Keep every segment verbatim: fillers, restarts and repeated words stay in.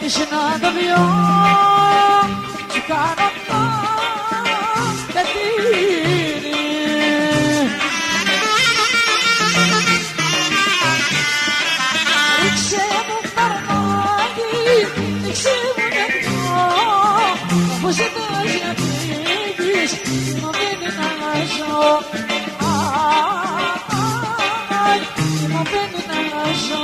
θέλεις να το βιώ σου κάνω το κατήρι. Ρίξε μου παραμάκι, ρίξε μου νεκρό, όπως ζητάς να φύγεις, μου μένει να ζω. Αι, μου μένει να ζω.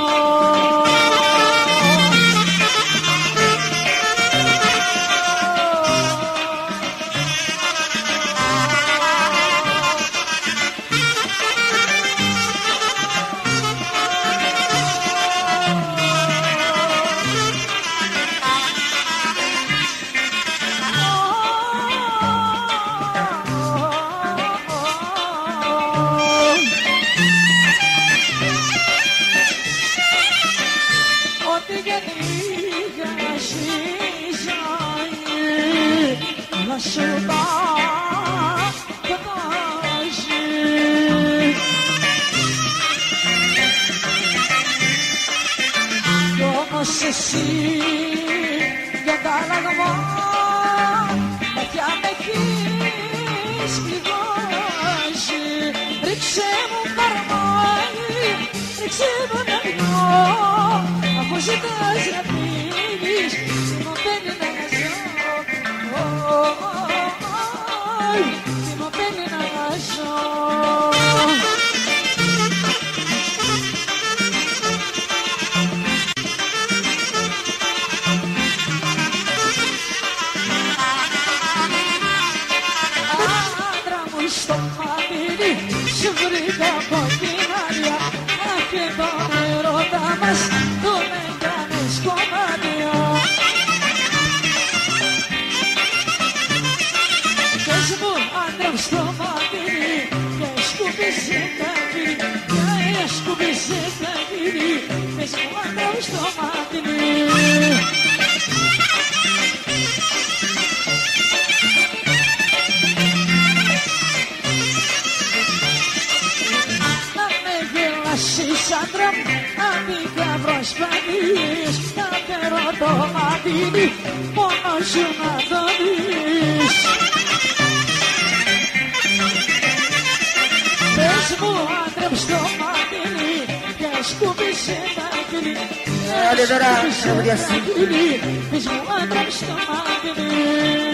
Να σου τα κατάζει κι όμως εσύ για τάλαγμα ματιά με έχεις πληγώσει. Ρίξε μου παραμάκι, ρίξε μου να βγω, αφού ζητάς να φύγεις μου παίρνει να ζω. Τι μου παίρνει να ζω. Άντρα μου στο μάτινι σου βρήκα από την άδεια και τον ερώτα μας τον έκανες κομμάτια. Πες μου άντρα μου στο μάτινι και σκουπίσε τα κύρι, και σκουπίσε τα κύρι. Πες μου άντρα μου στο μάτινι. Να με γελάσεις άντρα μου, αντίκα προσπαθείς, να φέρω το μάτινι μόνο σου να το δεις. Πες μου άντρα μου στο μάτινι και σκουπίσε τα κύρι, και σκουπίσε τα κύρι. Πες μου άντρα μου στο μάτινι.